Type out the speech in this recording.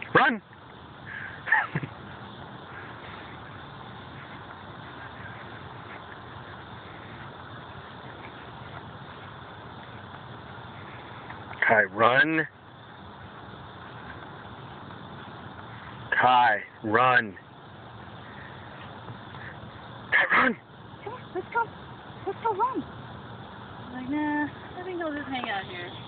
Run! Kai, run. Kai, run. Kai, run! Come on, let's go. Let's go run. Like, nah, I think I'll just hang out here.